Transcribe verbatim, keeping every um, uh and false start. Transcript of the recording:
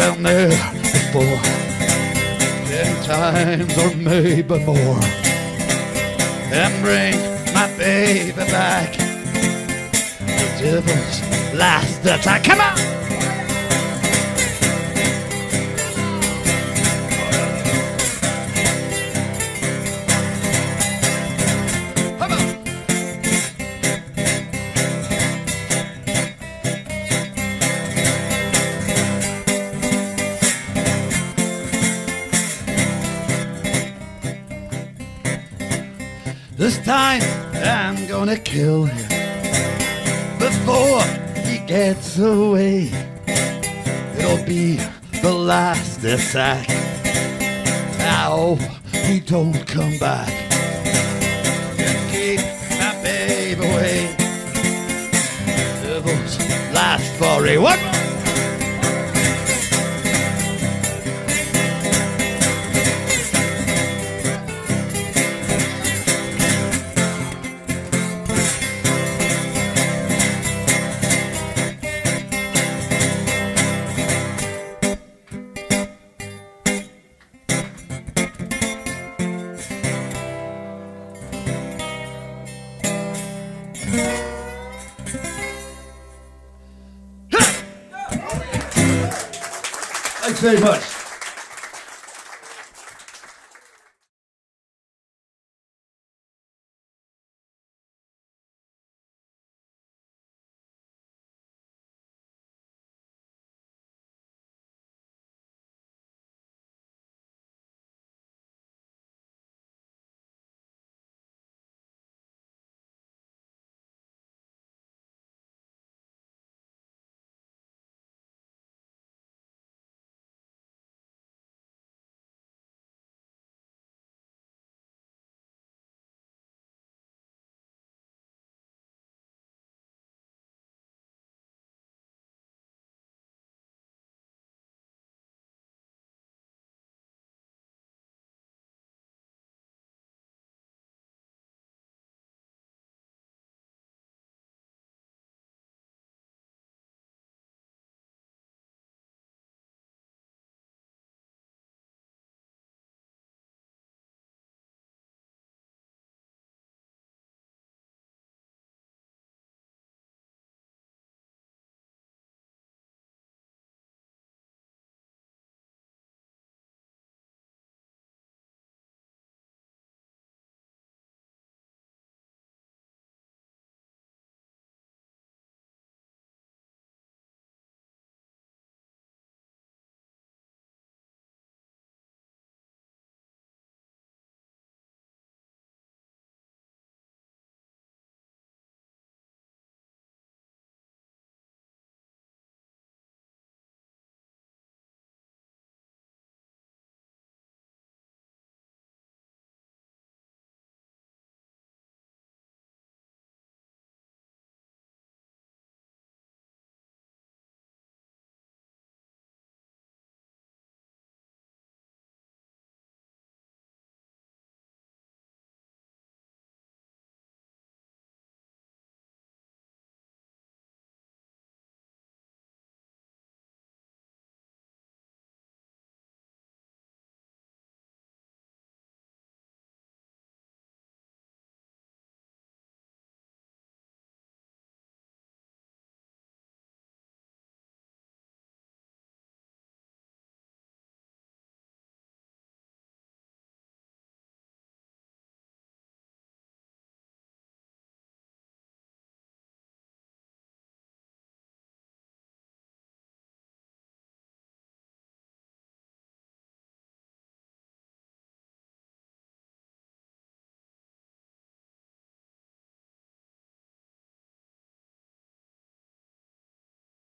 down there before, ten times or maybe more, and bring my baby back. The devil's last attack. Come on! This time I'm gonna kill him before he gets away. It'll be the last attack. I hope he don't come back and keep my baby away. Devil's last foray. One more. Thanks very much.